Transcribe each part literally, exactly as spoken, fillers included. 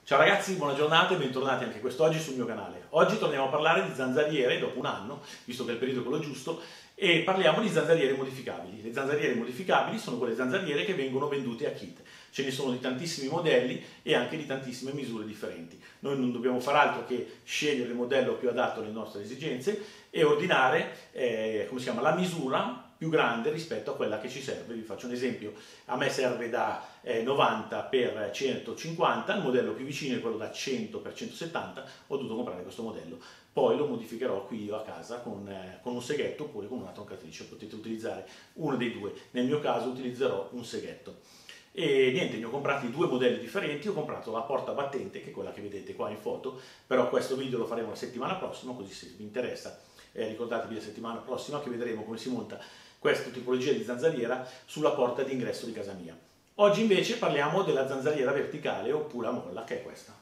Ciao ragazzi, buona giornata e bentornati anche quest'oggi sul mio canale. Oggi torniamo a parlare di zanzariere dopo un anno, visto che è il periodo quello giusto, e parliamo di zanzariere modificabili. Le zanzariere modificabili sono quelle zanzariere che vengono vendute a kit. Ce ne sono di tantissimi modelli e anche di tantissime misure differenti. Noi non dobbiamo fare altro che scegliere il modello più adatto alle nostre esigenze e ordinare eh, come si chiama, la misura più grande rispetto a quella che ci serve. Vi faccio un esempio: a me serve da eh, novanta per centocinquanta, il modello più vicino è quello da cento per centosettanta, ho dovuto comprare questo modello. Poi lo modificherò qui io a casa con, eh, con un seghetto oppure con una troncatrice, potete utilizzare uno dei due, nel mio caso utilizzerò un seghetto. E niente, ne ho comprati due modelli differenti. Ho comprato la porta battente, che è quella che vedete qua in foto, però questo video lo faremo la settimana prossima, così se vi interessa eh, ricordatevi la settimana prossima che vedremo come si monta questa tipologia di zanzariera sulla porta d'ingresso di casa mia. Oggi invece parliamo della zanzariera verticale oppure a molla, che è questa.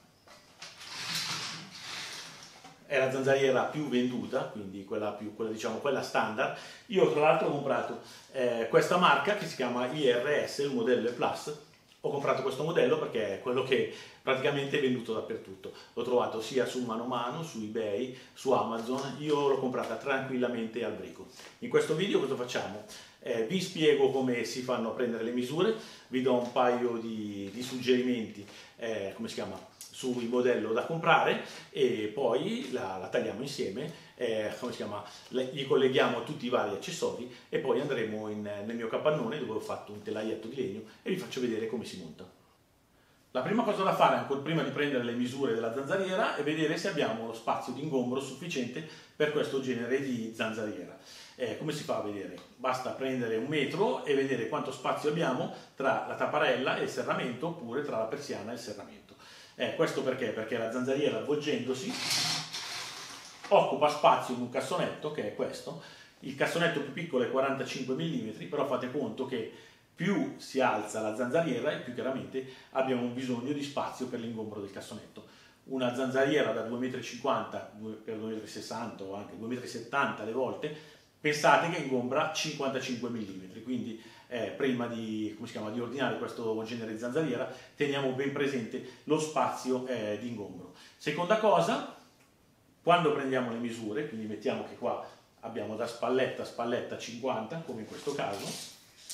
È la zanzariera più venduta, quindi quella, più, quella, diciamo, quella standard. Io tra l'altro ho comprato eh, questa marca che si chiama I R S, il modello E Plus. Ho comprato questo modello perché è quello che praticamente è venduto dappertutto. L'ho trovato sia su Mano Mano, su eBay, su Amazon. Io l'ho comprata tranquillamente al brico. In questo video cosa facciamo? Eh, vi spiego come si fanno a prendere le misure, vi do un paio di, di suggerimenti, eh, come si chiama, sul modello da comprare e poi la, la tagliamo insieme, eh, come si chiama, gli colleghiamo tutti i vari accessori e poi andremo in, nel mio capannone dove ho fatto un telaietto di legno e vi faccio vedere come si monta. La prima cosa da fare, ancora prima di prendere le misure della zanzariera, è vedere se abbiamo lo spazio di ingombro sufficiente per questo genere di zanzariera. Eh, come si fa a vedere? Basta prendere un metro e vedere quanto spazio abbiamo tra la tapparella e il serramento oppure tra la persiana e il serramento. Eh, questo perché? Perché la zanzariera, avvolgendosi, occupa spazio in un cassonetto, che è questo. Il cassonetto più piccolo è quarantacinque millimetri, però fate conto che più si alza la zanzariera e più chiaramente abbiamo bisogno di spazio per l'ingombro del cassonetto. Una zanzariera da due e cinquanta metri per due e sessanta metri o anche due e settanta metri alle volte, pensate che ingombra cinquantacinque millimetri, quindi eh, prima di, come si chiama, di ordinare questo genere di zanzariera teniamo ben presente lo spazio eh, di ingombro. Seconda cosa, quando prendiamo le misure, quindi mettiamo che qua abbiamo da spalletta a spalletta cinquanta, come in questo caso,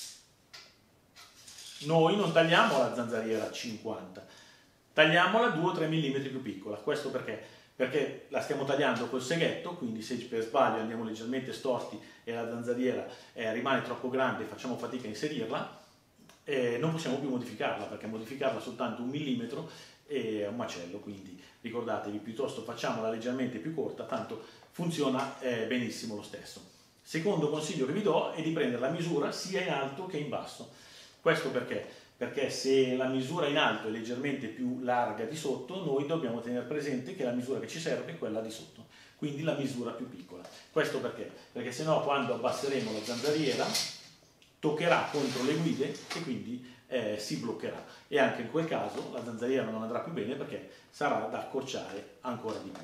noi non tagliamo la zanzariera a cinquanta, tagliamola due o tre millimetri più piccola. Questo perché? Perché la stiamo tagliando col seghetto, quindi se per sbaglio andiamo leggermente storti e la zanzariera eh, rimane troppo grande e facciamo fatica a inserirla, eh, non possiamo più modificarla, perché modificarla soltanto un millimetro è un macello. Quindi ricordatevi, piuttosto facciamola leggermente più corta, tanto funziona eh, benissimo lo stesso. Secondo consiglio che vi do è di prendere la misura sia in alto che in basso. Questo perché? Perché se la misura in alto è leggermente più larga di sotto, noi dobbiamo tenere presente che la misura che ci serve è quella di sotto, quindi la misura più piccola. Questo perché? Perché sennò quando abbasseremo la zanzariera toccherà contro le guide e quindi eh, si bloccherà, e anche in quel caso la zanzariera non andrà più bene perché sarà da accorciare ancora di più.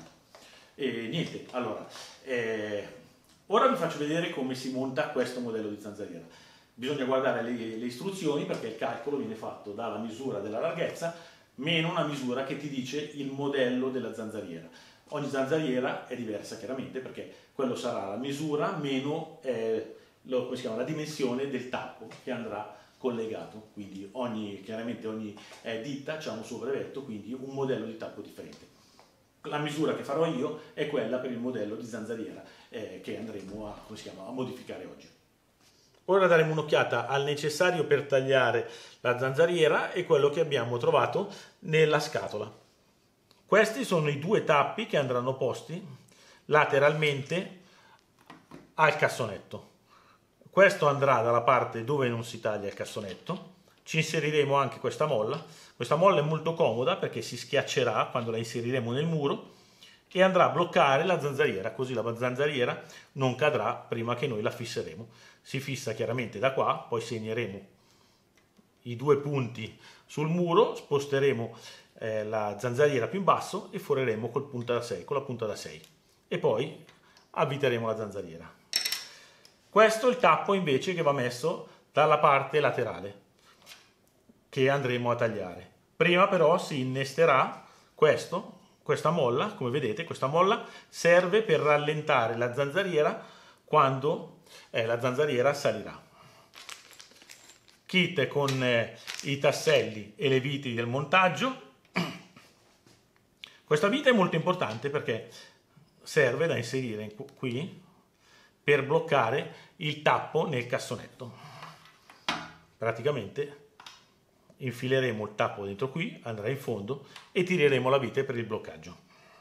E niente, allora, eh, ora vi faccio vedere come si monta questo modello di zanzariera. Bisogna guardare le, le istruzioni, perché il calcolo viene fatto dalla misura della larghezza meno una misura che ti dice il modello della zanzariera. Ogni zanzariera è diversa chiaramente, perché quello sarà la misura meno eh, lo, come si chiama, la dimensione del tappo che andrà collegato. Quindi ogni, chiaramente ogni eh, ditta ha un suo brevetto, quindi un modello di tappo differente. La misura che farò io è quella per il modello di zanzariera eh, che andremo a, come si chiama, a modificare oggi. Ora daremo un'occhiata al necessario per tagliare la zanzariera e quello che abbiamo trovato nella scatola. Questi sono i due tappi che andranno posti lateralmente al cassonetto. Questo andrà dalla parte dove non si taglia il cassonetto. Ci inseriremo anche questa molla. Questa molla è molto comoda perché si schiaccerà quando la inseriremo nel muro e andrà a bloccare la zanzariera, così la zanzariera non cadrà prima che noi la fisseremo. Si fissa chiaramente da qua, poi segneremo i due punti sul muro, sposteremo eh, la zanzariera più in basso e foreremo col punta da sei, con la punta da sei e poi avviteremo la zanzariera. Questo è il tappo invece che va messo dalla parte laterale che andremo a tagliare. Prima però si innesterà questo, questa molla, come vedete, questa molla serve per rallentare la zanzariera quando eh, la zanzariera salirà. Kit con eh, i tasselli e le viti del montaggio. Questa vite è molto importante perché serve da inserire qui per bloccare il tappo nel cassonetto. Praticamente infileremo il tappo dentro qui, andrà in fondo e tireremo la vite per il bloccaggio.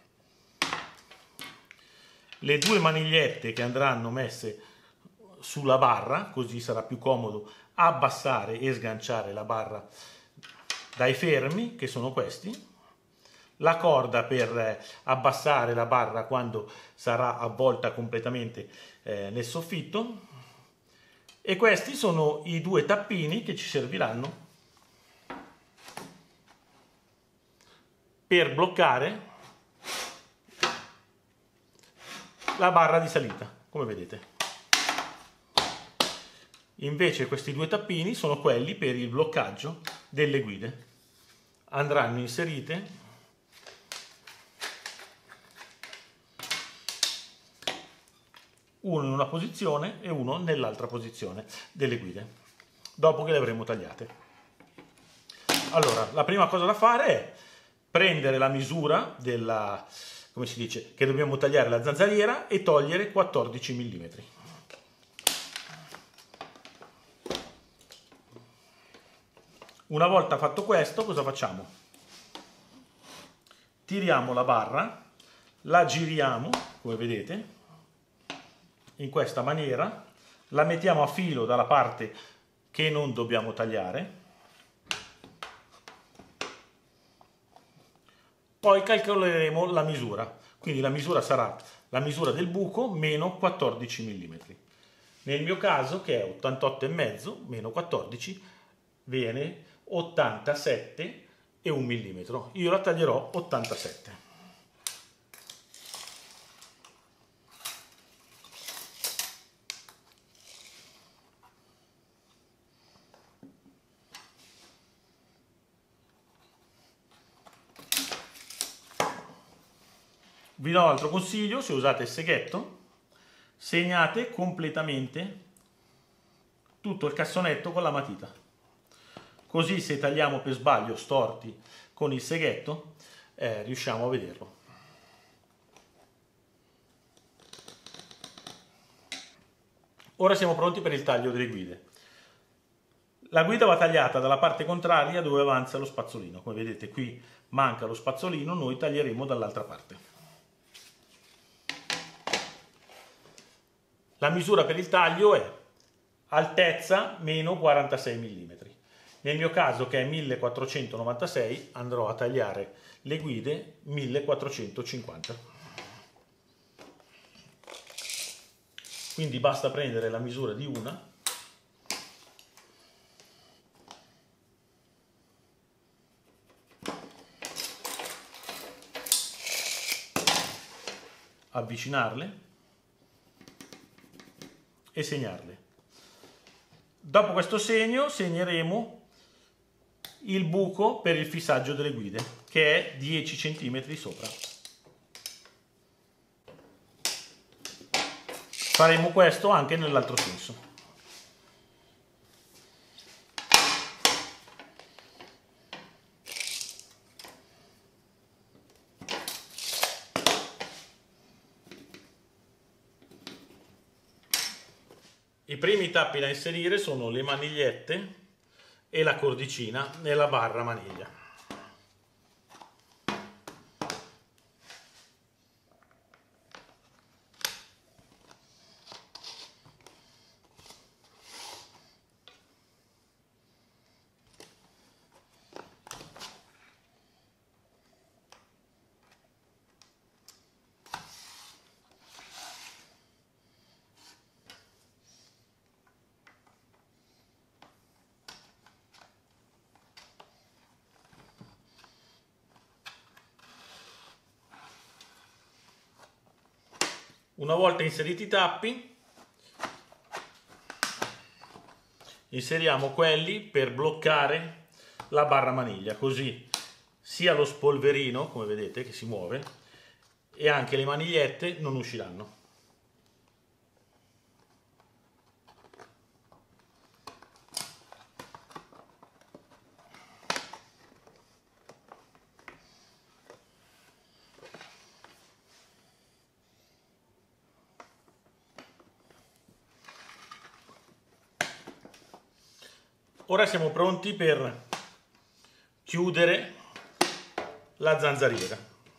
Le due manigliette che andranno messe sulla barra, così sarà più comodo abbassare e sganciare la barra dai fermi, che sono questi. La corda per abbassare la barra quando sarà avvolta completamente eh, nel soffitto, e questi sono i due tappini che ci serviranno per bloccare la barra di salita, come vedete. Invece questi due tappini sono quelli per il bloccaggio delle guide. Andranno inserite uno in una posizione e uno nell'altra posizione delle guide, dopo che le avremo tagliate. Allora, la prima cosa da fare è prendere la misura della, come si dice, che dobbiamo tagliare la zanzariera e togliere quattordici millimetri. Una volta fatto questo, cosa facciamo? Tiriamo la barra, la giriamo, come vedete, in questa maniera, la mettiamo a filo dalla parte che non dobbiamo tagliare, poi calcoleremo la misura, quindi la misura sarà la misura del buco meno quattordici millimetri. Nel mio caso, che è ottantotto e mezzo meno quattordici, viene ottantasette e un millimetro. Io la taglierò ottantasette. Vi do un altro consiglio: se usate il seghetto, segnate completamente tutto il cassonetto con la matita, così se tagliamo per sbaglio storti con il seghetto eh, riusciamo a vederlo. Ora siamo pronti per il taglio delle guide. La guida va tagliata dalla parte contraria dove avanza lo spazzolino. Come vedete, qui manca lo spazzolino, noi taglieremo dall'altra parte. La misura per il taglio è altezza meno quarantasei millimetri. Nel mio caso, che è millequattrocentonovantasei, andrò a tagliare le guide millequattrocentocinquanta. Quindi basta prendere la misura di una avvicinarle e segnarle. Dopo questo segno segneremo il buco per il fissaggio delle guide, che è dieci centimetri sopra. Faremo questo anche nell'altro senso. I primi tappi da inserire sono le manigliette e la cordicina nella barra maniglia. Una volta inseriti i tappi, inseriamo quelli per bloccare la barra maniglia, così sia lo spolverino, come vedete, che si muove, e anche le manigliette non usciranno. Ora siamo pronti per chiudere la zanzariera.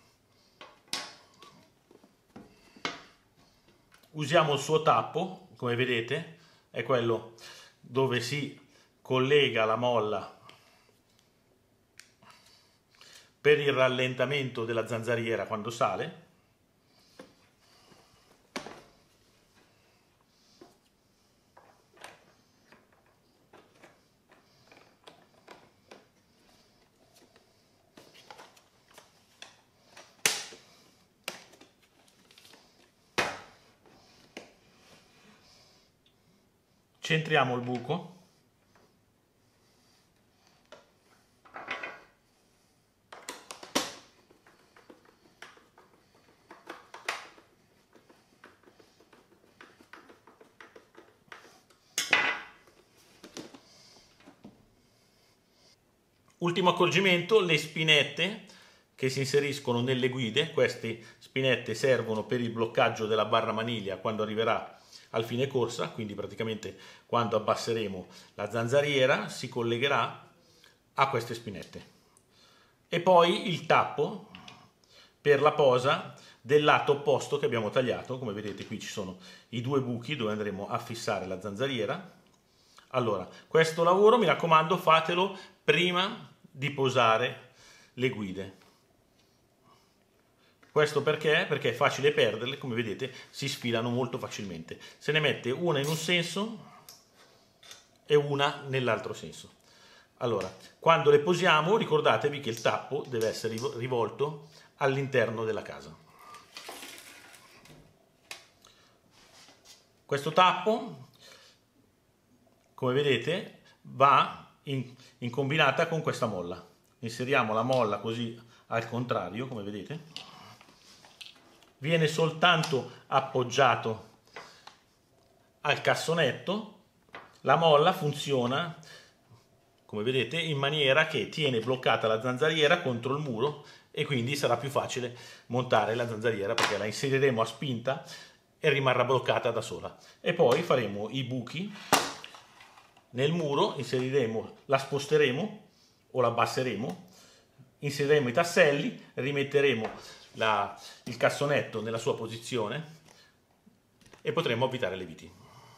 Usiamo il suo tappo, come vedete, è quello dove si collega la molla per il rallentamento della zanzariera quando sale. Centriamo il buco. Ultimo accorgimento, le spinette che si inseriscono nelle guide. Queste spinette servono per il bloccaggio della barra maniglia quando arriverà al fine corsa, quindi praticamente quando abbasseremo la zanzariera si collegherà a queste spinette. E poi il tappo per la posa del lato opposto che abbiamo tagliato. Come vedete, qui ci sono i due buchi dove andremo a fissare la zanzariera. Allora, questo lavoro, mi raccomando, fatelo prima di posare le guide. Questo perché? Perché è facile perderle, come vedete, si sfilano molto facilmente. Se ne mette una in un senso e una nell'altro senso. Allora, quando le posiamo, ricordatevi che il tappo deve essere rivolto all'interno della casa. Questo tappo, come vedete, va in, in combinata con questa molla. Inseriamo la molla così al contrario, come vedete. Viene soltanto appoggiato al cassonetto. La molla funziona, come vedete, in maniera che tiene bloccata la zanzariera contro il muro e quindi sarà più facile montare la zanzariera perché la inseriremo a spinta e rimarrà bloccata da sola. E poi faremo i buchi nel muro, inseriremo, la sposteremo o la abbasseremo, inseriremo i tasselli, rimetteremo La, il cassonetto nella sua posizione e potremo avvitare le viti.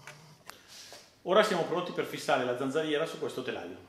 Ora siamo pronti per fissare la zanzariera su questo telaio.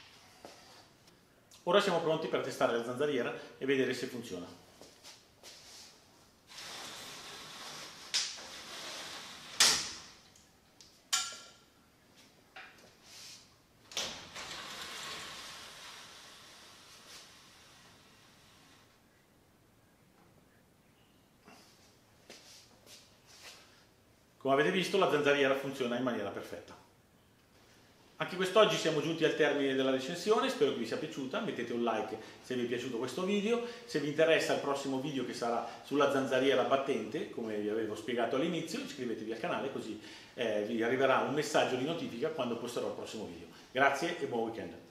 Ora siamo pronti per testare la zanzariera e vedere se funziona. Come avete visto, la zanzariera funziona in maniera perfetta. Anche quest'oggi siamo giunti al termine della recensione, spero che vi sia piaciuta, mettete un like se vi è piaciuto questo video, se vi interessa il prossimo video che sarà sulla zanzariera battente, come vi avevo spiegato all'inizio, iscrivetevi al canale così eh, vi arriverà un messaggio di notifica quando posterò il prossimo video. Grazie e buon weekend!